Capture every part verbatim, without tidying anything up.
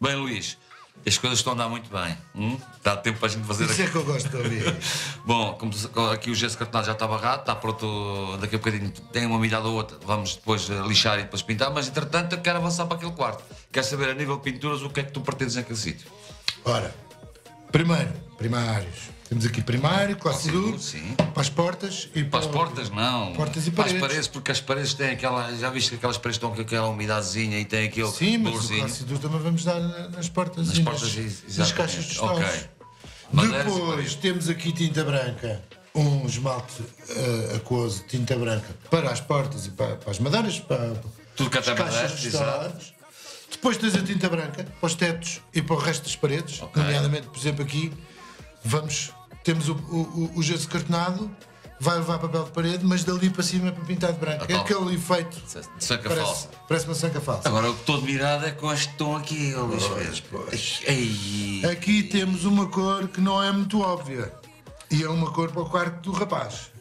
Bem, Luís, as coisas estão a andar muito bem. Hum? Dá tempo para a gente fazer Isso aqui. é que eu gosto de ouvir. Bom, como aqui o gesso cartonado já está barrado, está pronto, daqui a bocadinho tem uma milhada ou outra, vamos depois lixar e depois pintar, mas entretanto eu quero avançar para aquele quarto. Quero saber a nível de pinturas o que é que tu pretendes naquele sítio. Ora, primeiro, primários. Temos aqui primário, classe duro, sim. para as portas e Para as portas não. Portas e para paredes. as paredes, porque as paredes têm aquela. Já viste que aquelas paredes estão com aquela umidadezinha e tem aquele. Sim, mas o bolorzinho. classe duro também vamos dar nas portas Nas e portas, nas, exatamente. nas caixas de stores. Ok. Madeiras e Depois paredes. temos aqui tinta branca, um esmalte uh, aquoso, tinta branca para as portas e para, para as madeiras, para Tudo que as até caixas madeiras, de exato. stores. Depois tens a tinta branca para os tetos e para o resto das paredes, Ok. nomeadamente, por exemplo, aqui vamos, temos o, o, o gesso cartonado, vai levar papel de parede, mas dali para cima é para pintar de branco. Ah, É tá. aquele efeito. De sanca Parece, falsa. parece uma sanca falsa. Agora o que estou admirado é com este tom aqui, ó, Luís Pedro. pois. Ei. Aqui temos uma cor que não é muito óbvia. E é uma cor para o quarto do rapaz.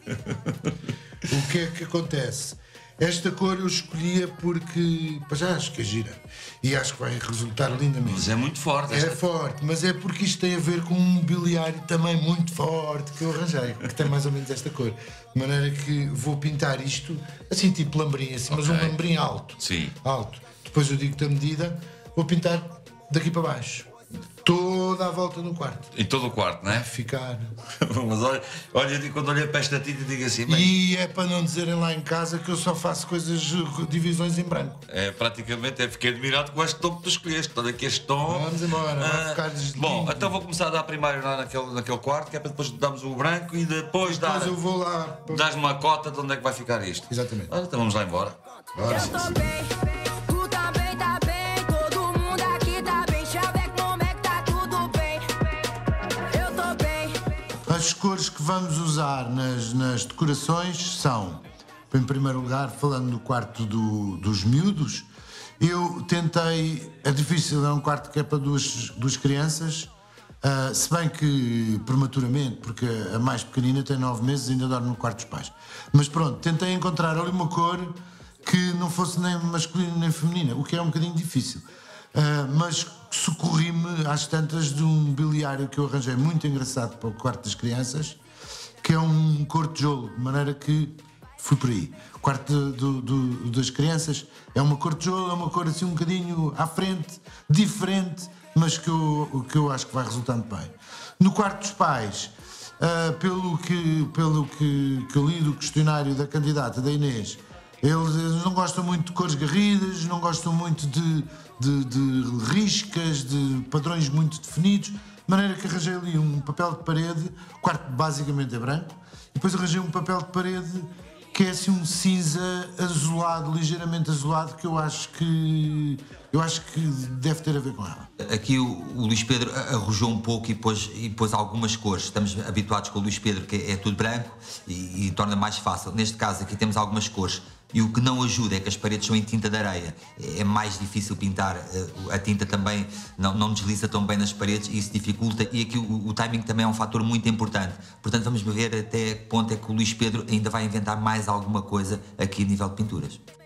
O que é que acontece? Esta cor eu escolhia porque, para já acho que é gira. E acho que vai resultar lindamente. Mas é muito forte. É Esta... forte, mas é porque isto tem a ver com um mobiliário também muito forte que eu arranjei, que tem mais ou menos esta cor. De maneira que vou pintar isto assim tipo lambrim, assim, mas um Ok. lambrim alto. Sim. Alto. Depois eu digo-te a medida, vou pintar daqui para baixo. Toda a volta no quarto. Em todo o quarto, não é? Vai ficar. Mas olha, olha, eu digo- quando olhei para esta tinta, digo assim: bem, E é para não dizerem lá em casa que eu só faço coisas, divisões em branco. é, praticamente, é, fiquei admirado com este tom que tu escolheste. Todo aqui este tom. Vamos embora, vai Ah, ficar deslindo. Bom, então vou começar a dar primeiro lá naquele, naquele quarto, que é para depois darmos o branco e depois dar. Depois eu vou lá. para- Dás-me uma cota de onde é que vai ficar isto. Exatamente. Ah, então vamos lá embora. Bora. Eu tô bem, tu também tá bem, todo mundo aqui tá bem, Chaveco, como é que tá tudo bem? Eu tô bem, As cores que vamos usar nas, nas decorações são, em primeiro lugar, falando do quarto do- dos miúdos, eu tentei, é difícil, é um quarto que é para duas, duas crianças, ah, se bem que prematuramente, porque a mais pequenina tem nove meses e ainda dorme no quarto dos pais. Mas pronto, tentei encontrar ali uma cor que não fosse nem masculina nem feminina, o que é um bocadinho difícil. Ah, mas socorri-me às tantas de um mobiliário que eu arranjei muito engraçado para o quarto das crianças, que é um cor de tijolo, de maneira que fui por aí. O quarto do- do- das crianças é uma cor de tijolo, é uma cor assim um bocadinho à frente, diferente, mas que eu, que eu acho que vai resultar muito bem. No quarto dos pais, ah, pelo, que, pelo que, que eu li do questionário da candidata, da Inês, eles, eles não gostam muito de cores garridas, não gostam muito de, de, de riscas, de padrões muito definidos, de maneira que arranjei ali um papel de parede, o quarto basicamente é branco, e depois arranjei um papel de parede que é assim um cinza azulado, ligeiramente azulado, que eu acho que eu acho que deve ter a ver com ela. Aqui o, o Luís Pedro arrojou um pouco e pôs, e pôs algumas cores. Estamos habituados com o Luís Pedro, que é tudo branco e, e torna mais fácil. Neste caso aqui temos algumas cores. E o que não ajuda é que as paredes são em tinta de areia. É mais difícil pintar. A tinta também não, não desliza tão bem nas paredes e isso dificulta. E aqui o, o timing também é um fator muito importante. Portanto, vamos ver até que ponto é que o Luís Pedro ainda vai inventar mais alguma coisa aqui a nível de pinturas.